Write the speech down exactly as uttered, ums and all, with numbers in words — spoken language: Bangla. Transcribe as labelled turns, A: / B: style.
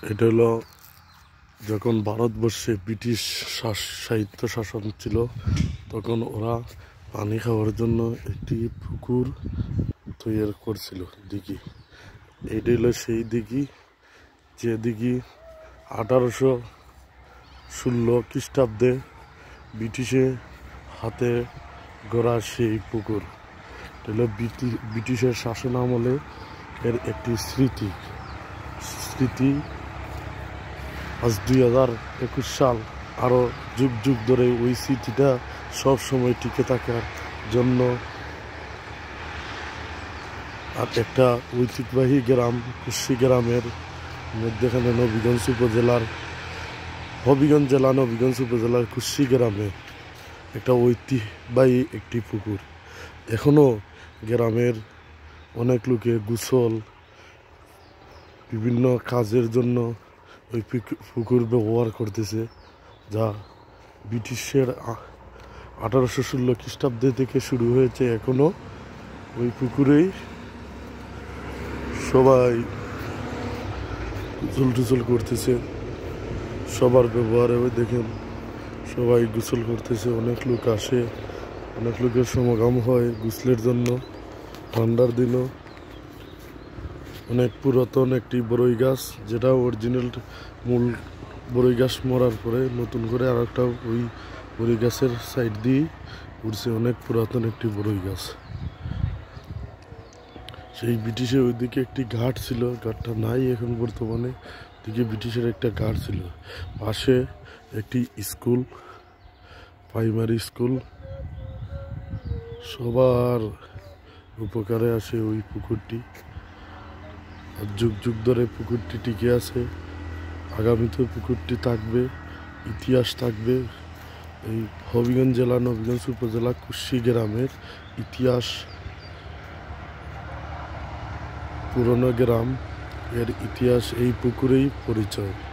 A: এটা হলো যখন ভারতবর্ষে ব্রিটিশ সাহিত্য শাসন ছিল, তখন ওরা পানি খাওয়ার জন্য একটি পুকুর তৈরি করছিল, দিঘি। এইটা হলো সেই দিঘি, যে দিঘি আঠারোশো ষোলো খ্রিস্টাব্দে ব্রিটিশে হাতে গড়া সেই পুকুর। এটা হলো ব্রিটিশের শাসন আমলে এর একটি স্মৃতি স্মৃতি আজ দুই হাজার একুশ সাল, আরও যুগ যুগ ধরে ওই স্মৃতিটা সব সময় টিকে থাকার জন্য আর একটা ঐতিহ্যবাহী গ্রাম কুশি গ্রামের মধ্যেখানে নবীগঞ্জ উপজেলার হবিগঞ্জ জেলা নবীগঞ্জ উপজেলার কুশি গ্রামে একটা ঐতিহ্যবাহী একটি পুকুর। এখনও গ্রামের অনেক লোকে গোসল বিভিন্ন কাজের জন্য ওই পুকুর ব্যবহার করতেছে, যা ব্রিটিশের আঠারোশো ষোলো খ্রিস্টাব্দে থেকে শুরু হয়েছে। এখনও ওই পুকুরেই সবাই গোসল টুসল করতেছে, সবার ব্যবহারে ওই দেখেন সবাই গোসল করতেছে। অনেক লোক আসে, অনেক লোকের সমাগম হয় গোসলের জন্য। ঠান্ডার দিনও অনেক পুরাতন একটি বড়ই গাছ, যেটা অরিজিনাল মূল বড়ই গাছ মরার পরে নতুন করে আর একটা ওই বড়ই গাছের সাইড দিয়ে উঠছে, অনেক পুরাতন একটি বড়ই গাছ। সেই ব্রিটিশের ওইদিকে একটি ঘাট ছিল, ঘাটটা নাই এখন বর্তমানে। দিকে ব্রিটিশের একটা ঘাট ছিল, পাশে একটি স্কুল, প্রাইমারি স্কুল। সবার উপকারে আসে ওই পুকুরটি, যুগ যুগ ধরে পুকুরটি টিকে আছে। আগামীতেও পুকুরটি থাকবে, ইতিহাস থাকবে। এই হবিগঞ্জ জেলা নবীগঞ্জ উপজেলা কুশি গ্রামের ইতিহাস, পুরনো গ্রাম, এর ইতিহাস এই পুকুরেই পরিচয়।